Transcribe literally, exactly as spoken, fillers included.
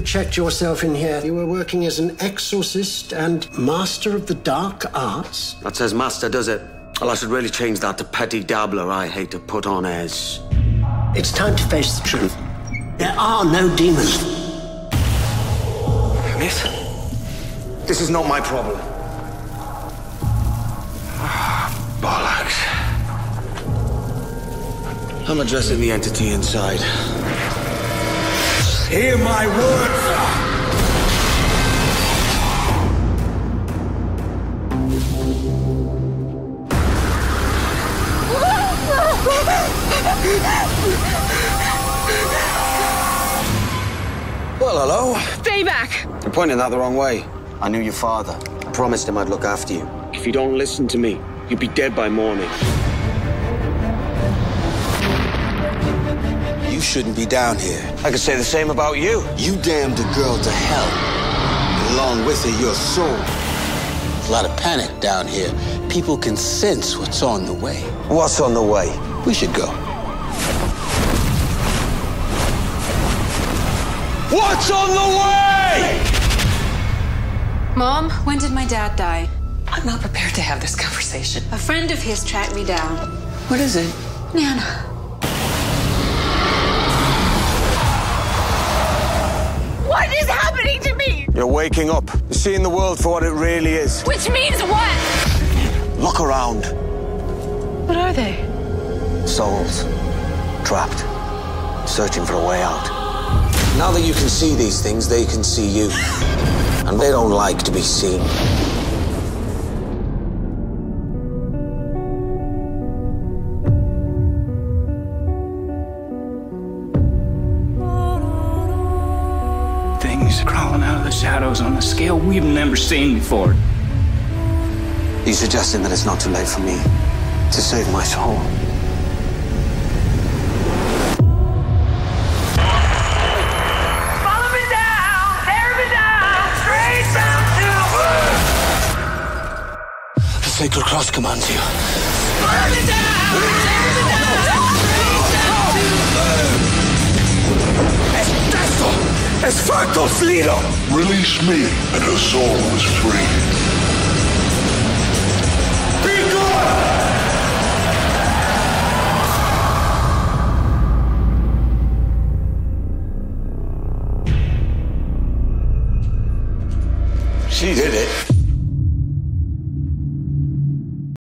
checked yourself in here. You were working as an exorcist and master of the dark arts. That says master, does it? Well, I should really change that to petty dabbler. I hate to put on airs. It's time to face the truth. There are no demons. Miss, this is not my problem. Bollocks. I'm addressing the entity inside. Hear my words! Well, hello. Stay back! You're pointing that the wrong way. I knew your father. I promised him I'd look after you. If you don't listen to me, you'll be dead by morning. You shouldn't be down here. I could say the same about you. You damned a girl to hell. And along with her, your soul. There's a lot of panic down here. People can sense what's on the way. What's on the way? We should go. What's on the way? Mom, when did my dad die? I'm not prepared to have this conversation. A friend of his tracked me down. What is it? Nana. What is happening to me? You're waking up. You're seeing the world for what it really is. Which means what? Look around. What are they? Souls. Trapped. Searching for a way out. Now that you can see these things, they can see you. And they don't like to be seen. Things crawling out of the shadows on a scale we've never seen before. Are you suggesting that it's not too late for me to save my soul? Follow me down, tear me down, straight down to The sacred cross commands you. Follow me down, tear me down, straight down to Es facto flido! Release me, and her soul is free. Be good! She did it.